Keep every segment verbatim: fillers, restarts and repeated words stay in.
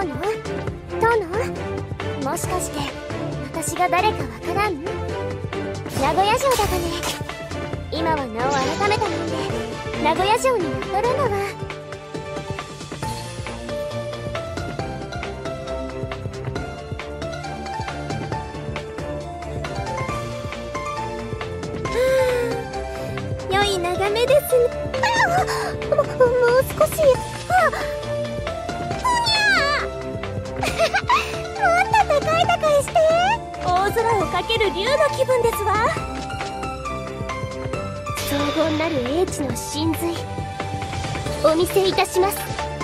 殿殿、もしかして私が誰かわからん？名古屋城だかね。今は名を改めたもんで名古屋城に残るのは。良い眺めですね。あ、も, もう少し。あ、ふにゃもっと高い高いして。大空をかける竜の気分ですわ。荘厳なる英知の神髄お見せいたします。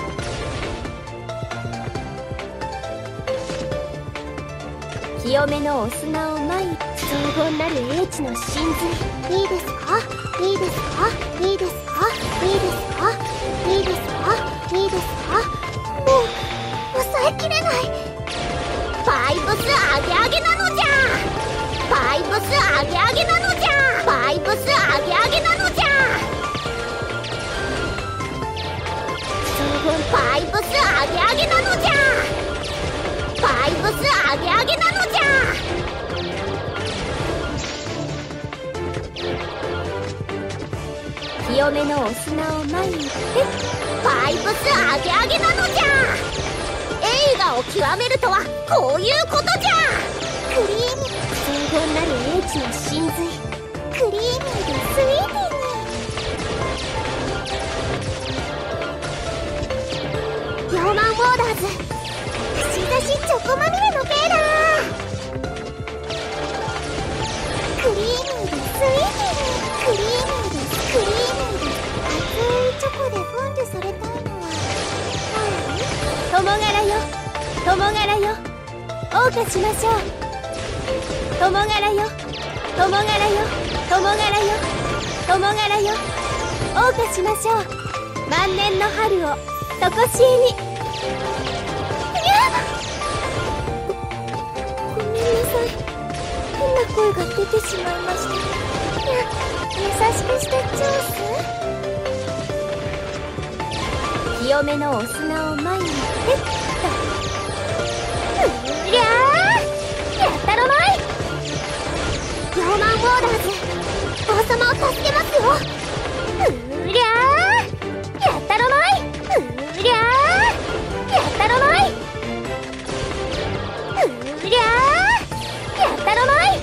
清めのお砂を舞い、荘厳なる英知の神髄。いいですかいいですかいいですかいいですかいいですかいいですか。もう抑えきれない。バイブスアゲアゲなのじゃ。バイブスアゲアゲなのじゃ。バイブスアゲアゲなのじゃ。バイブスアゲアゲなのじゃ。バイブスアゲアゲなのじゃ。清めのお砂を舞い、バイブスアゲアゲなのじゃ。映画を極めるとはこういうことじゃ。クリーミー、荘厳なる英知の神髄。クリーミーでスイーティーに。ヨーマンウォーダーズ、串刺しチョコまみれの系だ。クリーミーでスイーティーに。クリーミーでクリーミーで熱いチョコでフォンデュされたいのは友柄よ、友柄よ、謳歌しましょう。友柄よ、友柄よ、友柄よ、友柄よ、謳歌しましょう。万年の春をとこしえに。にゃご、ごめんなさい。変な声が出てしまいました。にゃ優しくしてチョース。清めのお砂を前にペッと。うりゃー、やったろまい。ヨーマンウォーダーズ、王様を助けますよ。うりゃー、やったろまい。うりゃー、やったろまい。うりゃー、やったろまい。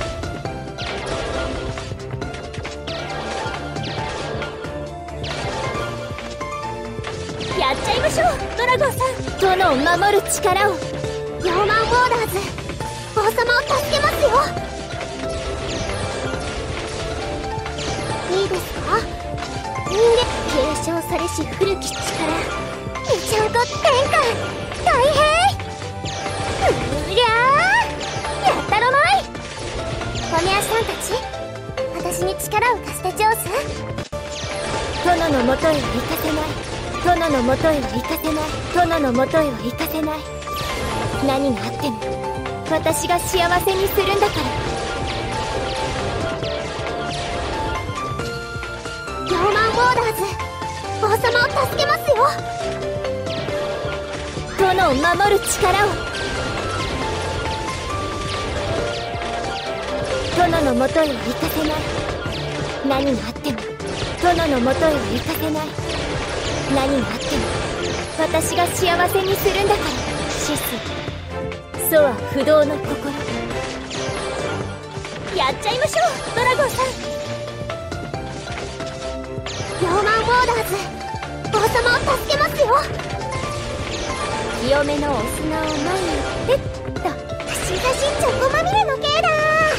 やっちゃいましょう、ドラゴンさん。殿を守る力を。ヨーマンウォーダーズ、王様を助けますよ。いいですか。人間継承されし古き力、めちゃんこ天下太平。うりゃー、やったろまい。おみ足さんたち、私に力を貸してジョース。殿のもとへ行かせない。殿のもとへは行かせない。殿のもとへは行かせない。何があっても私が幸せにするんだから。ヨーマンウォーダーズ、王様を助けますよ。殿を守る力を。殿のもとへは行かせない。何があっても殿のもとへは行かせない。何があっても私が幸せにするんだから。シス、ソア不動の心。やっちゃいましょう、ドラゴンさん。ヨーマンウォーダーズ、王様を助けますよ。清めのお砂を前にペッと。串刺しチョコまみれの系だ。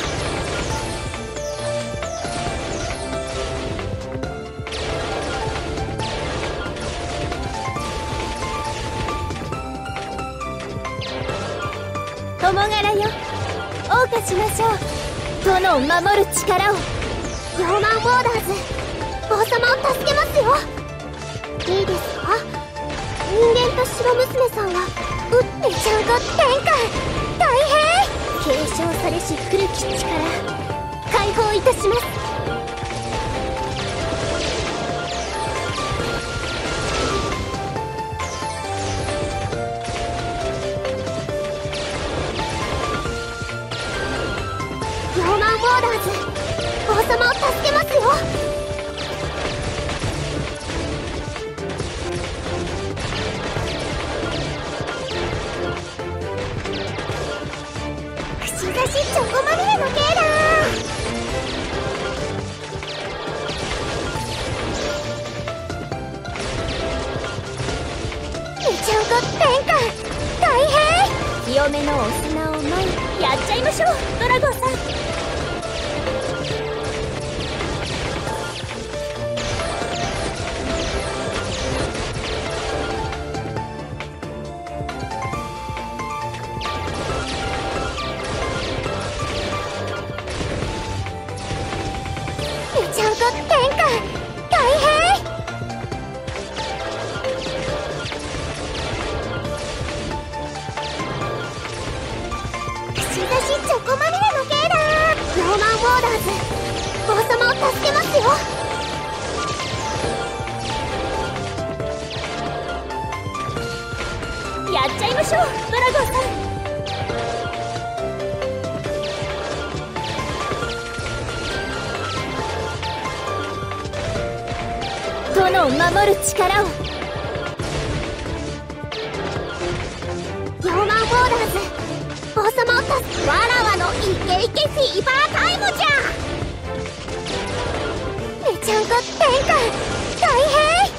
友柄よ、謳歌しましょう。殿を守る力を。ヨーマンウォーダーズ、王様を助けますよ。いいですか。人間と白娘さんはうめちゃんこ天下太平。継承されし古き力、解放いたします。 ーズ、王様を助けますよ。串刺しチョコまみれの刑だ。めちゃんこ天下大変。清めのお砂をまいやっちゃいましょう、ドラゴンさん。めちゃんこ天下大変。串刺しチョコまみれの刑だ。ノーマンウォーダーズ、王様を助けますよ。やっちゃいましょう、ドラゴンさん。殿を守る力を。ノーマンウォーダーズ、王様を助け。わらわのイケイケフィーバータイムじゃ。めちゃんこ天下大変。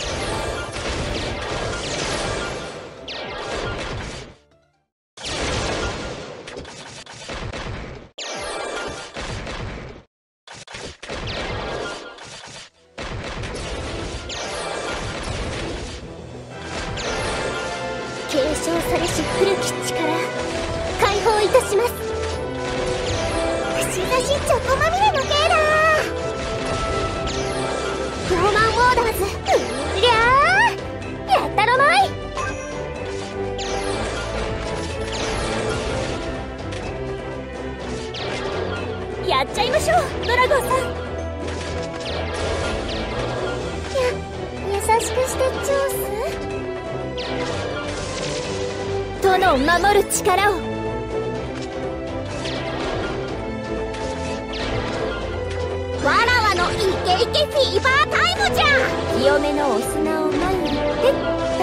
継承されし古き力解放いたします。串刺しチョコまみれの刑だ。ノーマンウォーダーズ、うりゃーやったろまい。やっちゃいましょう、ドラゴンさん。や優しくしてチョース。殿を守る力を。わらわのイケイケフィーバータイムじゃ。清めのお砂をまいてっと。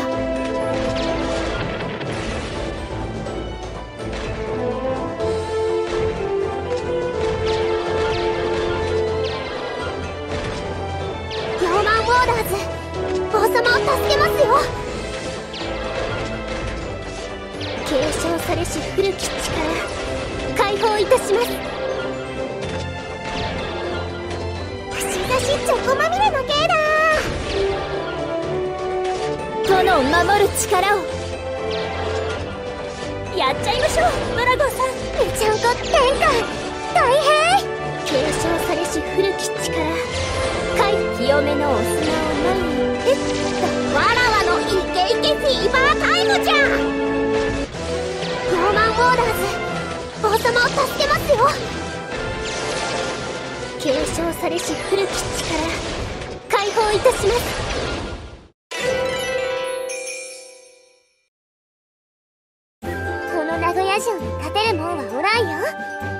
ノーマンウォーダーズ、王様を助けますよ。継承されし古き力解放いたします。串刺しチョコまみれの刑だ。殿を守る力を。やっちゃいましょう、ドラゴンさん。めちゃんこ天下大変。継承されし古き力解清めのお砂をまいてっと。わらわのイケイケフィーバータイムじゃ。ノーマンウォーダーズ、王様を助けますよ。継承されし古き力解放いたします。この名古屋城に勝てるもんはおらんよ。